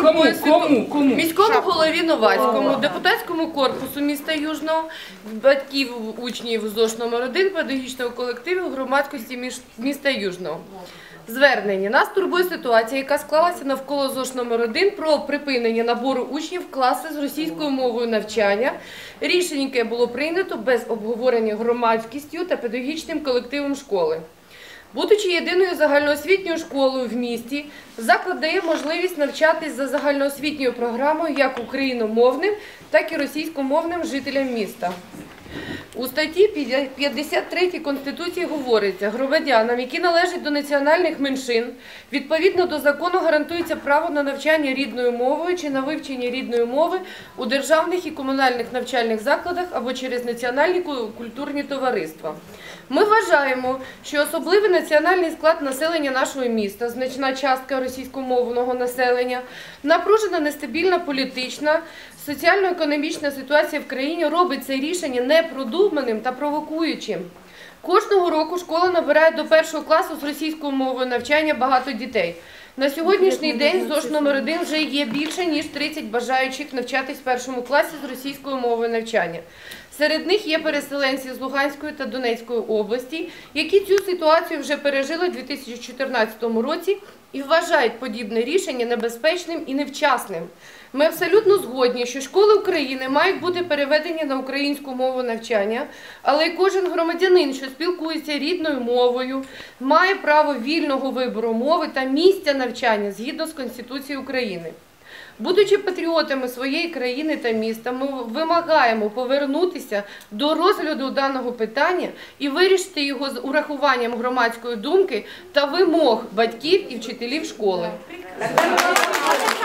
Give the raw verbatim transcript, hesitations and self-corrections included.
такої ситуації. Міському голові Новацькому, депутатському корпусу міста Южного, батьків учнів ЗОШ номер один, педагогічного колективу, громадськості міста Южного. Звернення. Нас турбує ситуація, яка склалася навколо ЗОШ номер один про припинення набору учнів в класи з російською мовою навчання. Рішення, яке було прийнято без обговорення громадськістю та педагогічним колективом школи. Будучи єдиною загальноосвітньою школою в місті, заклад дає можливість навчатись за загальноосвітньою програмою як україномовним, так і російськомовним жителям міста. У статті п'ятдесят третій Конституції говориться, громадянам, які належать до національних меншин, відповідно до закону гарантується право на навчання рідною мовою чи на вивчення рідної мови у державних і комунальних навчальних закладах або через національні культурні товариства. Ми вважаємо, що особливий національний склад населення нашого міста, значна частка російськомовного населення, напружена нестабільна політична, соціально-економічна ситуація в країні робить це рішення непродуманим та провокуючим. Кожного року школа набирає до першого класу з російською мовою навчання багато дітей. На сьогоднішній день ЗОШ номер один вже є більше, ніж тридцять бажаючих навчатись в першому класі з російською мовою навчання. Серед них є переселенці з Луганської та Донецької області, які цю ситуацію вже пережили у дві тисячі чотирнадцятому році і вважають подібне рішення небезпечним і невчасним. Ми абсолютно згодні, що школи України мають бути переведені на українську мову навчання, але й кожен громадянин, що спілкується рідною мовою, має право вільного вибору мови та місця навчання згідно з Конституцією України. Будучи патріотами своєї країни та міста, ми вимагаємо повернутися до розгляду даного питання і вирішити його з урахуванням громадської думки та вимог батьків і вчителів школи.